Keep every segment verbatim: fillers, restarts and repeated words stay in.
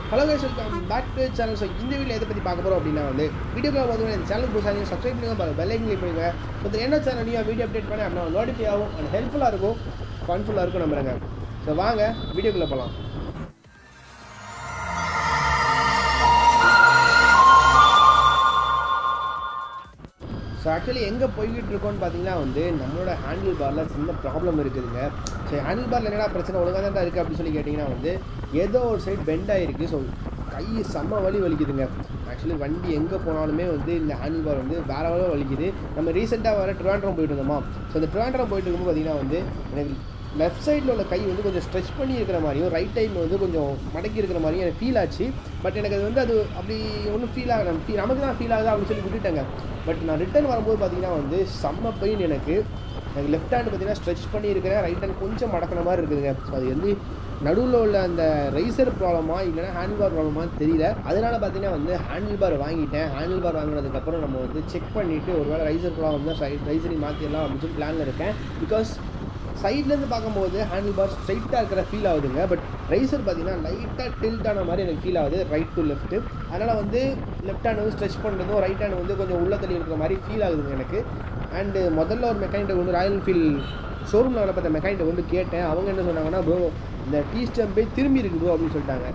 Hello guys, welcome back to the channel. So இந்த வீடியோல எதை பத்தி பார்க்க போறோம் அப்படினா வந்து வீடியோக்குள்ள போறதுக்கு இந்த சேனலுக்கு புதுசா சப்ஸ்கிரைப் பண்ணுங்க, பெல் ஐகான் கிளிக் பண்ணுங்க. மொத்த என்ன சேனல் நியூ வீடியோ அப்டேட் பண்ணா அப்பனா நோட்டிஃபை ஆகும் and ஹெல்ப்ஃபுல்லா இருக்கும், ஃபன்ஃபுல்லா இருக்கும் நம்புறேங்க. சோ வாங்க வீடியோக்குள்ள போலாம். ஸோ ஆக்சுவலி எங்கே போய்கிட்டு இருக்கோன்னு பார்த்தீங்கன்னா வந்து நம்மளோட ஹேண்டில் பாரில் சின்ன ப்ராப்ளம் இருக்குதுங்க. ஸோ ஹேண்டில் பாரில் என்னடா பிரச்சனை ஒழுங்காக தான் இருக்குது அப்படின்னு சொல்லி கேட்டிங்கன்னா வந்து ஏதோ ஒரு சைடு பெண்ட் ஆகிருக்கு. ஸோ கை செம்ம வலி வலிக்குதுங்க. ஆக்சுவலி வண்டி எங்கே போனாலுமே வந்து இந்த ஹேண்டில் பார் வந்து வேறு வேறு வலிக்குது. நம்ம ரீசெண்டாக வர ட்ரிவாண்ட்ரம் போயிட்டு இருந்தோமா. ஸோ அந்த ட்ரிவாண்ட்ரம் போயிட்டு இருக்கும்போது பார்த்தீங்கன்னா வந்து எனக்கு லெஃப்ட் சைடில் உள்ள கை வந்து கொஞ்சம் ஸ்ட்ரெச் பண்ணி இருக்கிற மாதிரியும் ரைட் டைம் வந்து கொஞ்சம் மடக்கி இருக்கிற மாதிரியும் எனக்கு ஃபீல் ஆச்சு. பட் எனக்கு அது வந்து அது அப்படி ஒன்றும் ஃபீல் ஆகலை, ஃபீல் நமக்கு தான் ஃபீல் ஆகுது அப்படின்னு சொல்லி விட்டுட்டேங்க. பட் நான் ரிட்டன் வரும்போது பார்த்தீங்கன்னா வந்து செம்ம பெயின் எனக்கு. எனக்கு லெஃப்ட் ஹேண்ட் பார்த்தீங்கன்னா ஸ்ட்ரெச் பண்ணி இருக்கிறேன், ரைட் ஹேண்ட் கொஞ்சம் மடக்கின மாதிரி இருக்குதுங்க. ஸோ அது வந்து நடுவில் உள்ள அந்த ரைசர் ப்ராப்ளமா இல்லைனா ஹேண்டில் பார் ப்ராப்ளமான்னு தெரியல. அதனால் பார்த்தீங்கன்னா வந்து ஹேண்டில் பார் வாங்கிட்டேன். ஹேண்டில் பார் வாங்கினதுக்கப்புறம் நம்ம வந்து செக் பண்ணிவிட்டு ஒரு வேளை ரைசர் ப்ராப்ளம் தான் சைட் ரைசரையும் மாற்றிடலாம் அப்படின்னு சொல்லி பிளானில் இருக்கேன். பிகாஸ் சைட்லேருந்து பார்க்கும்போது ஹேண்டில் பார் ஸ்ட்ரைட்டாக இருக்கிற ஃபீல் ஆகுதுங்க. பட் ரைசர் பார்த்தீங்கன்னா லைட்டாக டில்ட் ஆன மாதிரி எனக்கு ஃபீல் ஆகுது ரைட் டு லெஃப்ட்டு. அதனால் வந்து லெஃப்ட் ஹேண்ட் வந்து ஸ்ட்ரெச் பண்ணுறதும் ரைட் ஹேண்ட் வந்து கொஞ்சம் உள்ள தள்ளி இருக்கிற மாதிரி ஃபீல் ஆகுதுங்க எனக்கு. அண்டு முதல்ல ஒரு மெக்கானிக்கை வந்து ராயல் என்ஃபீல்ட் ஷோரூமில் வர பார்த்த மெக்கானிக்கை வந்து கேட்டேன். அவங்க என்ன சொன்னாங்கன்னா, ப்ரோ இந்த டீ ஸ்டம்பே திரும்பி இருக்குது ப்ரோ அப்படின்னு சொல்லிட்டாங்க.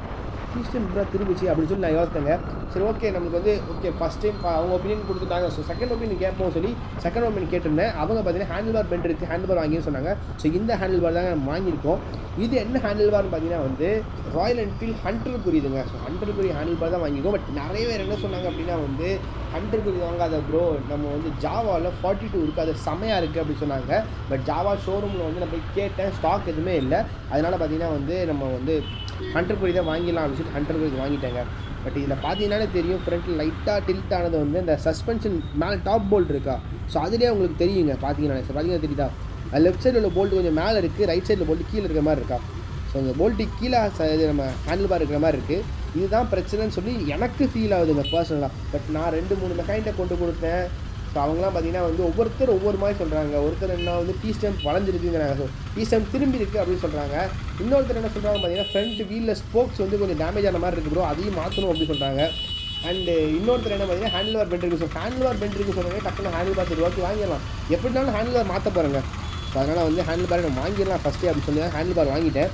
டீ ஸ்டம்ப் ப்ரோ திரும்பிச்சு அப்படின்னு சொல்லி நான் யோசித்தேங்க. சரி ஓகே நமக்கு வந்து ஓகே ஃபஸ்ட் டைம் அவங்க ஒப்பீனியன் கொடுத்துட்டாங்க. ஸோ செகண்ட் ஒப்பீனியன் கேட்போம் சொல்லி செகண்ட் ஒப்பீனியன் கேட்டிருந்தேன். அவங்க பார்த்தீங்கன்னா ஹேண்டில் பார் பெண்ட் இருக்குது, ஹேண்டில் பார் வாங்கின்னு சொன்னாங்க. ஸோ இந்த ஹேண்டில் பார் தாங்க நம்ம வாங்கியிருக்கோம். இது என்ன ஹேண்டில் பார்னு பார்த்தீங்கன்னா வந்து ராயல் என்ஃபீல்ட் ஹண்டருக்குரியதுங்க. ஸோ ஹண்டருக்குரிய ஹேண்டில் பார் தான் வாங்கியிருக்கோம். பட் நிறைய பேர் என்ன சொன்னாங்க அப்படின்னா வந்து ஹண்டருக்குரிய வாங்காத ப்ரோ, நம்ம வந்து ஜாவாவில் ஃபார்ட்டி டூ இருக்குது, அது செமையாக இருக்குது அப்படின்னு சொன்னாங்க. பட் ஜாவா ஷோரூமில் வந்து நான் போய் கேட்டேன், ஸ்டாக் எதுவுமே இல்லை. அதனால் பார்த்தீங்கன்னா வந்து நம்ம வந்து ஹண்டருக்குரிய தான் வாங்கிடலாம் அப்படின்னு சொல்லி ஹண்டருக்குரிய வாங்கிட்டேங்க. பட் இதில் பார்த்தீங்கன்னாலே தெரியும், ஃப்ரண்ட்டில் லைட்டாக டில்ட் ஆனது வந்து இந்த சஸ்பென்ஷன் மேலே டாப் போல்ட் இருக்கா. ஸோ அதுலேயே உங்களுக்கு தெரியுங்க பார்த்தீங்கன்னா. ஸோ பார்த்தீங்கன்னா தெரியுதா, லெஃப்ட் சைடில் உள்ள போல்ட்டு கொஞ்சம் மேலே இருக்குது, ரைட் சைடில் போல்ட்டு கீழே இருக்கிற மாதிரி இருக்கா. ஸோ அந்த போல்ட்டு கீழே இது நம்ம ஹேண்டில் பார் இருக்கிற மாதிரி இருக்குது. இதுதான் பிரச்சனைன்னு சொல்லி எனக்கு ஃபீல் ஆகுதுங்க பர்சனலாக. பட் நான் ரெண்டு மூணு மெக்கானிக்கை கொண்டு கொடுத்தேன். ஸோ அவங்களாம் பார்த்தீங்கன்னா வந்து ஒவ்வொருத்தர் ஒவ்வொரு மாதிரி சொல்கிறாங்க. ஒருத்தர் என்ன வந்து டீ ஸ்டம்ப் வளைஞ்சிருக்குங்கிறாங்க, ஸோ டீ ஸ்டம்ப் திரும்பி இருக்குது அப்படின்னு சொல்கிறாங்க. இன்னொருத்தர் என்ன சொல்கிறாங்க பார்த்தீங்கன்னா ஃப்ரண்ட் வீலில் ஸ்போக்ஸ் வந்து கொஞ்சம் டேமேஜ் ஆன மாதிரி இருக்குது ப்ரோ, அதையும் மாற்றணும் அப்படின்னு சொல்கிறாங்க. அண்டு இன்னொருத்தர் என்ன பார்த்தீங்கன்னா ஹேண்டில் பார் பெண்ட் இருக்குது. ஸோ ஹேண்டில் பார் பெண்ட் இருக்குது சொல்கிறாங்க, டக்குனு ஹேண்டில் பார் ரூபாய்க்கு வாங்கிடலாம், எப்படினாலும் ஹேண்டில் பார் மாற்ற போகிறேங்க. ஸோ அதனால் வந்து ஹேண்டில் பார் நம்ம வாங்கிடலாம் ஃபஸ்ட்டே அப்படின்னு சொல்லி தான் ஹேண்டில் பார் வாங்கிட்டேன்.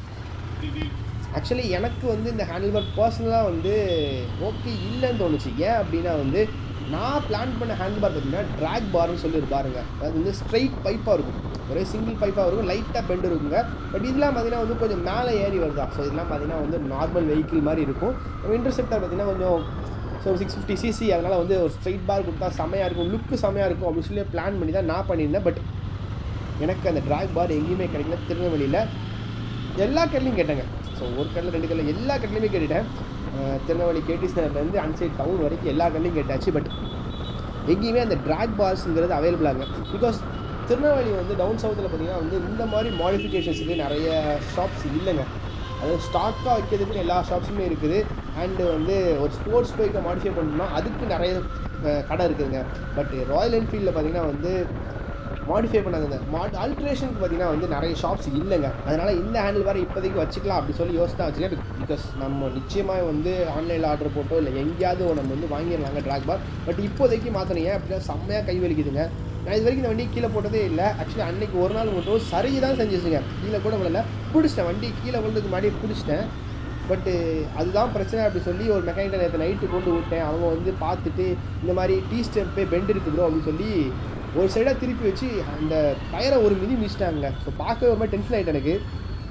ஆக்சுவலி எனக்கு வந்து இந்த ஹேண்டில் பார் பர்சனலாக வந்து ஓகே இல்லைன்னு தோணுச்சு. ஏன் அப்படின்னா வந்து நான் பிளான் பண்ண ஹேண்டில் பார் பார்த்தீங்கன்னா ட்ராக் பார்னு சொல்லி பாருங்க. அது வந்து ஸ்ட்ரைட் பைப்பாக இருக்கும், ஒரே சிங்கிள் பைப்பாக இருக்கும், லைட்டாக பெண்ட் இருக்குங்க. பட் இதெல்லாம் பார்த்தீங்கன்னா வந்து கொஞ்சம் மேலே ஏறி வருதா. ஸோ இதெல்லாம் பார்த்தீங்கன்னா வந்து நார்மல் வெஹிக்கிள் மாதிரி இருக்கும். நம்ம இன்டர்செப்டர் பார்த்தீங்கன்னா கொஞ்சம் ஸோ சிக்ஸ் ஃபிஃப்டி சிசி, அதனால் வந்து ஒரு ஸ்ட்ரைட் பார் கொடுத்தா செமையாக இருக்கும், லுக்கு செமையாக இருக்கும் அப்படின்னு சொல்லி பிளான் பண்ணி தான் நான் பண்ணியிருந்தேன். பட் எனக்கு அந்த ட்ராக் பார் எங்கேயுமே கிடைக்கல. திருநெல்வேலியில் எல்லா கடைலையும் கேட்டேங்க. ஸோ ஒரு கடையில் ரெண்டு கடையில் எல்லா கடைலையுமே கேட்டுட்டேன். திருநெல்வேலி கேடிஸ் நகர்லேருந்து அன்சைட் டவுன் வரைக்கும் எல்லா கடைலையும் கேட்டாச்சு. பட் எங்கேயுமே அந்த ட்ராக் பார்ஸுங்கிறது அவைலபிளாக. பிகாஸ் திருநெல்வேலி வந்து டவுன் சவுத்தில் பார்த்தீங்கன்னா வந்து இந்த மாதிரி மாடிஃபிகேஷன்ஸுக்கு நிறைய ஷாப்ஸ் இல்லைங்க. அதாவது ஸ்டாக்காக வைக்கிறதுக்கு எல்லா ஷாப்ஸுமே இருக்குது. அண்டு வந்து ஒரு ஸ்போர்ட்ஸ் பைக்கை மாடிஃபை பண்ணணும்னா அதுக்கு நிறைய கடை இருக்குதுங்க. பட் ராயல் என்ஃபீல்டில் பார்த்தீங்கன்னா வந்து மாடிஃபை பண்ணாங்க மாட் ஆல்ட்ரேஷனுக்கு பார்த்தீங்கன்னா வந்து நிறைய ஷாப்ஸ் இல்லைங்க. அதனால் இந்த ஹேண்டில் பார் இப்போதைக்கு வச்சுக்கலாம் அப்படி சொல்லி யோசிச்சு வச்சுருக்கேன். பிகாஸ் நம்ம நிச்சயமாக வந்து ஆன்லைனில் ஆர்டர் போட்டோ இல்லை எங்கேயாவது நம்ம வந்து வாங்கிடலாங்க ட்ராக் பார். பட் இப்போதைக்கு மாற்றணும். ஏன் அப்படின்னா செம்மையாக கை வலிக்குதுங்க. நான் இது வரைக்கும் இந்த வண்டி கீழே போட்டதே இல்லை. ஆக்சுவலி அன்றைக்கி ஒரு நாள் மட்டும் சரி தான் செஞ்சுச்சுங்க, கீழே கூட விடலை, பிடிச்சிட்டேன். வண்டி கீழே விழுறதுக்கு முன்னாடி பிடிச்சிட்டேன். பட்டு அதுதான் பிரச்சனை அப்படி சொல்லி ஒரு மெக்கானிக்கை நேற்று நைட்டு கொண்டு விட்டேன். அவங்க வந்து பார்த்துட்டு இந்த மாதிரி டீ ஸ்டெம்பே பெண்ட் இருக்குது ப்ரோ அப்படின்னு சொல்லி ஒரு சைடாக திருப்பி வச்சு அந்த டயரை ஒரு மிதி மிதிச்சிட்டாங்க. ஸோ பார்க்கவே ஒரு மாதிரி டென்ஷன் ஆகிட்டு எனக்கு.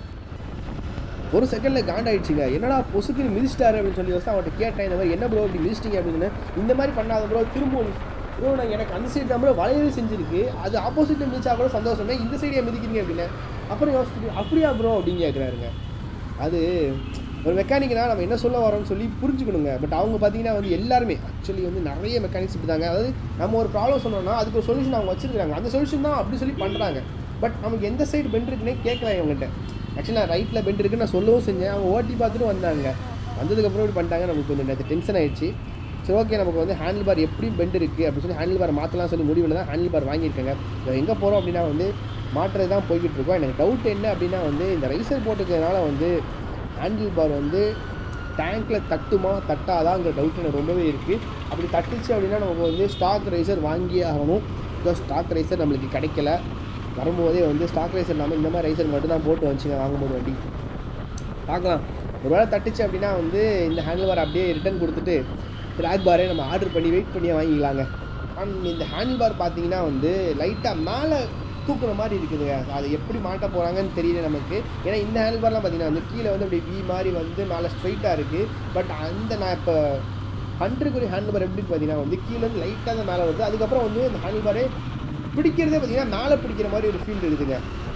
ஒரு செகண்டில் காண்டாயிடுச்சுங்க, என்னடா பொசுக்குன்னு மிதிச்சிட்டாரு அப்படின்னு சொல்லி யோசிச்சு அவர்கிட்ட கேட்டேன், இந்த மாதிரி என்ன ப்ரோ இப்படி மிதிச்சிட்டிங்க அப்படின்னு. இந்த மாதிரி பண்ணாத ப்ரோ, திரும்பவும் ப்ரோ நான் எனக்கு அந்த சைடு தான் ப்ரோ வளையவே செஞ்சுருக்கு, அது ஆப்போசிட்டில் மிதிச்சா கூட சந்தோஷமே, இந்த சைடியாக மிதிக்கிறீங்க அப்படின்னு. அப்புறம் யோசிச்சுட்டு அப்படியா ப்ரோ அப்படின்னு கேட்குறாருங்க. அது ஒரு மெக்கானிக்னா நம்ம என்ன சொல்ல வரோம்னு சொல்லி புரிஞ்சுக்கணுங்க. பட் அவங்க பார்த்தீங்கன்னா வந்து எல்லாருமே ஆக்சுவலி வந்து நிறைய மெக்கானிக்ஸ் இப்படிதாங்க. அதாவது நம்ம ஒரு ப்ராப்ளம் சொன்னோம்னா அதுக்கு ஒரு சொல்யூஷன் அவங்க வச்சுருக்காங்க, அந்த சொல்யூஷன் தான் அப்படி சொல்லி பண்ணுறாங்க. பட் நமக்கு எந்த சைடு பெண்ட் இருக்குன்னே கேட்கலாம் இவங்ககிட்ட. ஆக்சுவலி நான் ரைட்டில் பெண்ட் இருக்குன்னு நான் சொல்லவும் செஞ்சேன். அவங்க ஓட்டி பார்த்துட்டு வந்தாங்க. வந்ததுக்கப்புறம் இப்படி பண்ணிட்டாங்க. நமக்கு கொஞ்சம் நேற்று டென்ஷன் ஆகிடுச்சு. சரி ஓகே நமக்கு வந்து ஹேண்டில் பார் எப்படியும் பெண்ட் இருக்குது அப்படின்னு சொல்லி ஹேண்டில் பார் மாற்றலாம் சொல்லி முடிவில் தான் ஹேண்டில் பார் வாங்கியிருக்கேங்க. எங்கே போகிறோம் அப்படின்னா வந்து மாற்றுறது தான் போய்கிட்டு இருக்கோம். எனக்கு டவுட் என்ன அப்படின்னா வந்து இந்த ரைசர் போட்டுக்கிறதுனால வந்து ஹேண்டில் பார் வந்து டேங்க்கில் தட்டுமா தட்டாதாங்கிற டவுட் எனக்கு ரொம்பவே இருக்குது. அப்படி தட்டுச்சு அப்படின்னா நமக்கு வந்து ஸ்டாக் ரைசர் வாங்கியே ஆகணும். பிகாஸ் ஸ்டாக் ரைசர் நம்மளுக்கு கிடைக்கல. வரும்போதே வந்து ஸ்டாக் ரைசர் இல்லாமல் இந்த மாதிரி ரைசர் மட்டும் தான் போட்டு வந்துச்சுங்க வாங்கும்போது வண்டி. பார்க்கலாம், ஒரு வேளை தட்டுச்சு அப்படின்னா வந்து இந்த ஹேண்டில் பார் அப்படியே ரிட்டன் கொடுத்துட்டு ட்ராக் பாரே நம்ம ஆர்டர் பண்ணி வெயிட் பண்ணி வாங்கிக்கலாங்க. அண்ட் இந்த ஹேண்டில் பார் பார்த்தீங்கன்னா வந்து லைட்டாக மேலே தூக்குற மாதிரி இருக்குதுங்க. அது எப்படி மாட்ட போகிறாங்கன்னு தெரியல நமக்கு. ஏன்னா இந்த ஹேண்டில் பார்லாம் பார்த்தீங்கன்னா வந்து கீழே வந்து அப்படி வி மாதிரி வந்து மேலே ஸ்ட்ரைட்டாக இருக்குது. பட் அந்த நான் இப்போ ஹண்ட்ரடுக்குரிய ஹேண்டில் பார் எப்படி பார்த்தீங்கன்னா வந்து கீழே வந்து லைட்டாக தான் மேலே வருது. அதுக்கப்புறம் வந்து இந்த ஹேண்டில் பாரே பிடிக்கிறதே பார்த்தீங்கன்னா மேலே பிடிக்கிற மாதிரி ஒரு ஃபீல் இருக்குதுங்க.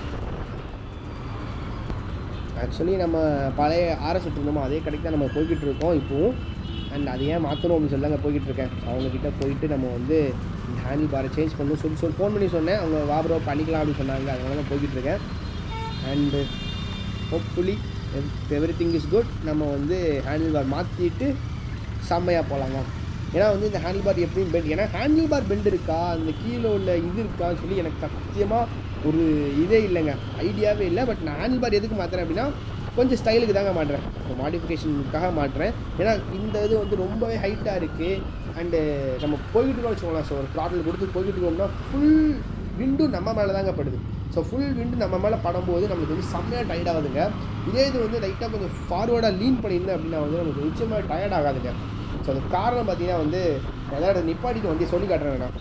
ஆக்சுவலி நம்ம பழைய ஆர்எஸ் இருந்தோமோ அதே கடைக்கு தான் நம்ம போய்கிட்டு இருக்கோம் இப்போவும். அண்ட் அதை ஏன் மாற்றணும் அப்படின்னு சொல்லி தாங்க போய்கிட்டு இருக்கேன். அவங்கக்கிட்ட போயிட்டு நம்ம வந்து இந்த ஹேண்டில் பாரை சேஞ்ச் பண்ணணும் சொல்லி சொல்லி ஃபோன் பண்ணி சொன்னேன். அவங்க வா ப்ரோ பண்ணிக்கலாம் அப்படின்னு சொன்னாங்க. அதனால தான் போய்கிட்டு இருக்கேன். And hopefully everything is good. நம்ம வந்து ஹேண்டில் பார் மாற்றிட்டு செம்மையாக போகலாங்க. ஏன்னா வந்து இந்த ஹேண்டில் பார் எப்படியும் பெண்ட், ஏன்னா ஹேண்டில் பார் பெண்ட் இருக்கா அந்த கீழே உள்ள இது இருக்கான்னு சொல்லி எனக்கு சத்தியமாக ஒரு இதே இல்லைங்க, ஐடியாவே இல்லை. பட் நான் ஹேண்டில் பார் எதுக்கு மாற்றுறேன் அப்படின்னா கொஞ்சம் ஸ்டைலுக்கு தாங்க மாட்டுறேன், இப்போ மாடிஃபிகேஷனுக்காக மாட்டுறேன். ஏன்னா இந்த இது வந்து ரொம்பவே ஹைட்டாக இருக்குது. அண்டு நம்ம போய்கிட்டு இருக்கோம் வச்சுக்கோங்களேன். ஸோ ஒரு ப்ராடக்ட் கொடுத்து போய்கிட்டு இருக்கோம்னா ஃபுல் விண்டு நம்ம மேலே தாங்க படுது. ஸோ ஃபுல் விண்டு நம்ம மேலே படும்போது நம்மளுக்கு வந்து செம்மையாக டயர்ட் ஆகுதுங்க. இதே இது வந்து லைட்டாக கொஞ்சம் ஃபார்வர்டாக லீன் பண்ணியிருந்தேன் அப்படின்னா வந்து நமக்கு நிச்சயமாக டயர்ட் ஆகாதுங்க. ஸோ அதுக்கு காரணம் பார்த்தீங்கன்னா வந்து ஏதாவது நிப்பாட்டிட்டு வண்டி சொல்லி காட்டுறேன் நான்.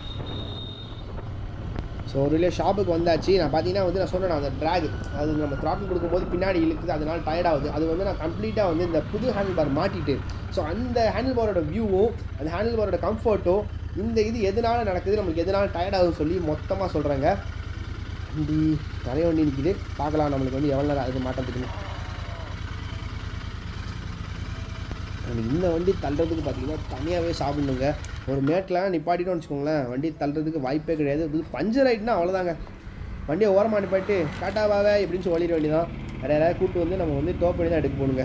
ஸோ ஒரு இல்லை ஷாப்புக்கு வந்தாச்சு. நான் பார்த்தீங்கன்னா வந்து நான் சொன்னேன் அந்த ட்ராக் அது நம்ம த்ராட்டில் கொடுக்கும்போது பின்னாடி இழுக்குது, அதனால் டயர்ட் ஆகுது. அது வந்து நான் கம்ப்ளீட்டாக வந்து இந்த புது ஹேண்டில் பார் மாட்டிட்டு ஸோ அந்த ஹேண்டில் பாரோட வியூவும் அந்த ஹேண்டில் பாரோட கம்ஃபர்ட்டும் இந்த இது எதனால் நடக்குது நம்மளுக்கு எதனால் டயர்ட் ஆகுதுன்னு சொல்லி மொத்தமாக சொல்கிறேங்க. வண்டி நிறைய வண்டி நிற்கிது, பார்க்கலாம் நம்மளுக்கு வந்து எவ்வளோ நேரம் அது மாட்டத்துக்குன்னு. இந்த வண்டி தள்ளுறதுக்கு பார்த்தீங்கன்னா தனியாகவே சாப்பிடணுங்க. ஒரு மேட்டில் நிப்பாட்டிட்டோன்னு வச்சுக்கோங்களேன், வண்டி தள்ளுறதுக்கு வாய்ப்பே கிடையாது. இது பஞ்சர் ஆகிட்டுனா அவ்வளோதாங்க, வண்டியை ஓரமாக நிப்பாட்டி காட்டாவாவே எப்படின்னு சொல்லி ஒளிர வேண்டியதான். வேறு யாராவது கூப்பிட்டு வந்து நம்ம வந்து டோப் பண்ணி தான் எடுக்க போகணுங்க.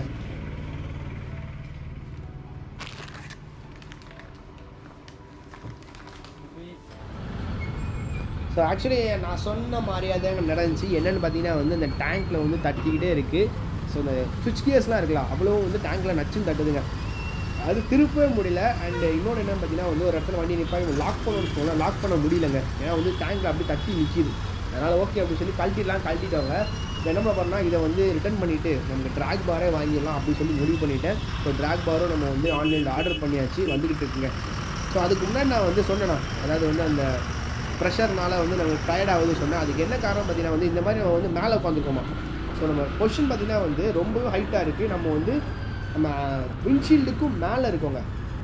ஸோ ஆக்சுவலி நான் சொன்ன மாதிரியே தான் நடந்துச்சு. என்னென்னு பார்த்தீங்கன்னா வந்து இந்த டேங்க்கில் வந்து தட்டிக்கிட்டே இருக்குது. ஸோ இந்த ஸ்விட்ச் கியர்ஸ்லாம் இருக்கலாம் அவ்வளோ வந்து டேங்க்கில் நச்சுன்னு தட்டுதுங்க, அது திருப்பவே முடியல. அண்ட் இன்னொன்று என்னென்னு பார்த்தீங்கன்னா வந்து ஒரு இடத்துல வண்டி நிற்பாங்க லாக் பண்ணணும்னு சொல்லலாம், லாக் பண்ண முடியலங்க. ஏன்னா வந்து டேங்க்கில் அப்படி தட்டி நிற்கிது. அதனால் ஓகே அப்படின்னு சொல்லி கழட்டிடலாம், கழட்டிட்டவங்க இப்போ என்ன பண்ணால் இதை வந்து ரிட்டர்ன் பண்ணிவிட்டு நமக்கு ட்ராக் பாரே வாங்கிடலாம் அப்படின்னு சொல்லி முடிவு பண்ணிவிட்டேன். ஸோ ட்ராக் பாரும் நம்ம வந்து ஆன்லைனில் ஆர்டர் பண்ணியாச்சு, வந்துக்கிட்டு இருக்குங்க. ஸோ அதுக்கு முன்னாடி நான் வந்து சொன்னேன்னா அதாவது வந்து அந்த ப்ரெஷர்னால் வந்து நம்ம டயர்ட் ஆகுதுன்னு சொன்னேன். அதுக்கு என்ன காரணம் பார்த்தீங்கன்னா வந்து இந்த மாதிரி நம்ம வந்து மேலே உட்காந்துருக்கோமா. ஸோ நம்ம பொசிஷன் பார்த்திங்கன்னா வந்து ரொம்பவே ஹைட்டாக இருக்குது, நம்ம வந்து நம்ம விண்ட்ஷீல்டுக்கும் மேலே இருக்கோங்க.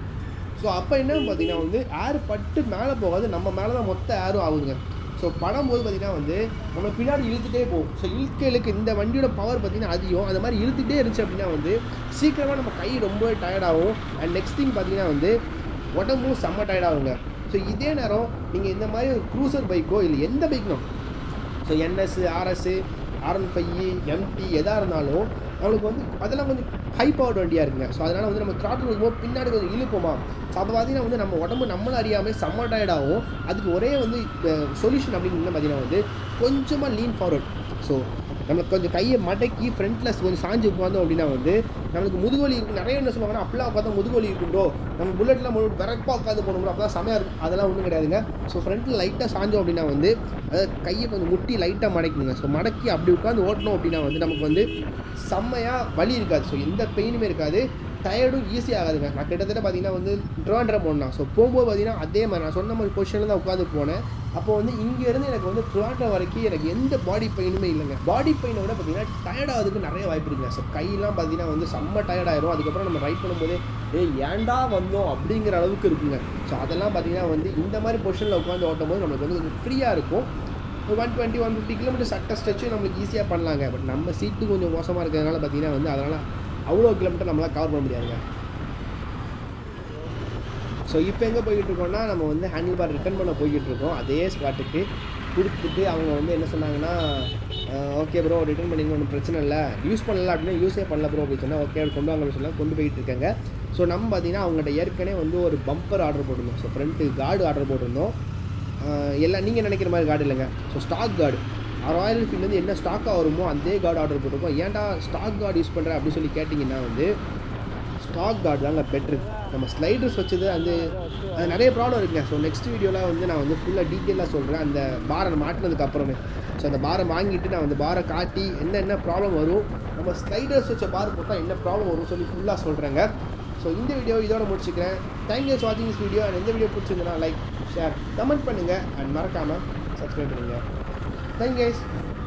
ஸோ அப்போ என்னன்னு பார்த்தீங்கன்னா வந்து ஏர் பட்டு மேலே போகாது, நம்ம மேலே தான் மொத்த ஏரும் ஆகுதுங்க. ஸோ படும்போது பார்த்திங்கன்னா வந்து நம்ம பின்னாடி இழுத்துகிட்டே போகும். ஸோ இழுக்க இழுக்க இந்த வண்டியோட பவர் பார்த்திங்கன்னா அதிகம், அந்த மாதிரி இழுத்துகிட்டே இருந்துச்சு அப்படின்னா வந்து சீக்கிரமாக நம்ம கை ரொம்பவே டயர்டாகும். அண்ட் நெக்ஸ்ட் திங் பார்த்திங்கன்னா வந்து உடம்பும் செம்ம டயர்டாகுங்க. ஸோ இதே நேரம் நீங்கள் இந்த மாதிரி ஒரு க்ரூசர் பைக்கோ இல்லை எந்த பைக்னோ, so NS RS R one five MT எதாக இருந்தாலும் நம்மளுக்கு வந்து அதெல்லாம் கொஞ்சம் ஹை பவர் வண்டியாக இருக்குங்க. ஸோ அதனால் வந்து நம்ம த்ராட்டில் இருக்கும்போது பின்னாடி கொஞ்சம் இழுப்போமா. ஸோ அப்போ பார்த்தீங்கன்னா வந்து நம்ம உடம்பு நம்மளும் அறியாமல் செம்ம டயர்டாகும். அதுக்கு ஒரே வந்து சொல்யூஷன் அப்படின்னு பார்த்தீங்கன்னா வந்து கொஞ்சமாக லீன் ஃபார்வர்ட். ஸோ நம்மளுக்கு கொஞ்சம் கையை மடக்கி ஃப்ரண்ட்டில் கொஞ்சம் சாஞ்சு உட்காந்தோம் அப்படின்னா வந்து நம்மளுக்கு முதுகோலி இருக்குது. நிறைய என்ன சொல்லுவாங்கன்னா அப்படிலாம் உட்காந்தா முதுகோலி இருக்கும் ப்ரோ, நம்ம புல்லெட்லாம் விறப்பாக உட்காந்து போகணும் ப்ரோ, அப்போ தான் செமையாக இருக்கும். அதெல்லாம் ஒன்றும் கிடையாதுங்க. ஸோ ஃப்ரண்ட்டில் லைட்டாக சாஞ்சோம் அப்படின்னா வந்து அதாவது கையை கொஞ்சம் முட்டி லைட்டாக மடக்கிடுங்க. ஸோ மடக்கி அப்படி உட்காந்து ஓட்டணும் அப்படின்னா வந்து நமக்கு வந்து செம்மையாக வலி இருக்காது. ஸோ எந்த பெயினுமே இருக்காது, டயர்டும் ஈஸியாக ஆகாதுங்க. நான் கிட்டத்தட்ட பார்த்தீங்கன்னா வந்து ட்ரிவாண்ட்ரம் போனேன். ஸோ போகும்போது பார்த்தீங்கன்னா அதே மாதிரி நான் சொன்ன மாதிரி பொசிஷனில் தான் உட்காந்து போனேன். அப்போ வந்து இங்கேருந்து எனக்கு வந்து ட்ரிவாண்ட்ரம் வரைக்கும் எனக்கு எந்த பாடி பெயினுமே இல்லைங்க. பாடி பெயினை விட பார்த்தீங்கன்னா டயர்ட் ஆகிறதுக்கு நிறைய வாய்ப்பு இருக்குங்க. ஸோ கையெல்லாம் பார்த்தீங்கன்னா வந்து செம்ம டயர்ட் ஆயிரும். அதுக்கப்புறம் நம்ம ரைட் பண்ணும்போதே ஏ ஏன்டா வந்தோம் அப்படிங்கிற அளவுக்கு இருக்குங்க. ஸோ அதெல்லாம் பார்த்தீங்கன்னா வந்து இந்த மாதிரி பொசிஷனில் உட்காந்து ஓட்டும் போது நம்மளுக்கு வந்து கொஞ்சம் ஃப்ரீயாக இருக்கும். ஒரு one twenty one fifty kilometre சட்ட ஸ்ட்ரெச்சும் நம்மளுக்கு ஈஸியாக பண்ணலாங்க. பட் நம்ம சீட்டு கொஞ்சம் மோசமாக இருக்கிறதுனால பார்த்தீங்கன்னா வந்து அதனால் அவ்வளோ கிலோமீட்டர் நம்மளால் கவர் பண்ண முடியாதுங்க. ஸோ இப்போ எங்கே போய்கிட்டு இருக்கோம்னா நம்ம வந்து ஹேண்டில் பார் ரிட்டர்ன் பண்ண போய்கிட்டு இருக்கோம். அதே ஸ்பாட்டுக்கு கொடுத்துட்டு அவங்க வந்து என்ன சொன்னாங்கன்னா ஓகே ப்ரோ ரிட்டர்ன் பண்ணிங்க ஒன்றும் பிரச்சனை இல்லை, யூஸ் பண்ணல அப்படின்னா யூஸே பண்ணல ப்ரோ அப்படின்னு சொன்னால் ஓகே கொண்டு வாங்கன்னு சொன்னால் கொண்டு போயிட்டு இருக்காங்க. ஸோ நம்ம பார்த்தீங்கன்னா அவங்கள்ட்ட ஏற்கனவே வந்து ஒரு பம்பர் ஆர்டர் போட்டிருந்தோம். ஸோ ஃப்ரண்ட்டு கார்டு ஆர்டர் போட்டிருந்தோம். எல்லாம் நீங்கள் நினைக்கிற மாதிரி கார்டு இல்லைங்க. ஸோ ஸ்டாக் கார்டு ராயல் என்ஃபீல்ட்லேருந்து என்ன ஸ்டாக்காக வருமோ அதே கார்டு ஆர்டர் போட்டிருக்கோம். ஏன்டா ஸ்டாக் கார்டு யூஸ் பண்ணுறேன் அப்படின்னு சொல்லி கேட்டிங்கன்னா வந்து ஸ்டாக் கார்டு தாங்க பெட்ரு. நம்ம ஸ்லைடர்ஸ் வச்சது அது அது நிறைய ப்ராப்ளம் இருக்குங்க. ஸோ நெக்ஸ்ட் வீடியோவில் வந்து நான் வந்து ஃபுல்லாக டீட்டெயிலாக சொல்கிறேன் அந்த பாரை மாட்டினதுக்கு அப்புறமே. ஸோ அந்த பாரை வாங்கிட்டு நான் அந்த பாரை காட்டி என்ன என்ன ப்ராப்ளம் வரும், நம்ம ஸ்லைடர்ஸ் வச்ச பார் போட்டால் என்ன ப்ராப்ளம் வரும் சொல்லி ஃபுல்லாக சொல்கிறேங்க. ஸோ இந்த வீடியோ இதோட முடிச்சுக்கிறேன். தேங்க்யூ ஃபார் வாட்சிங் திஸ் வீடியோ. அண்ட் இந்த வீடியோ பிடிச்சிருந்தனா லைக் ஷேர் கமெண்ட் பண்ணுங்கள் அண்ட் மறக்காமல் சப்ஸ்கிரைப் பண்ணுங்கள். Thank you guys.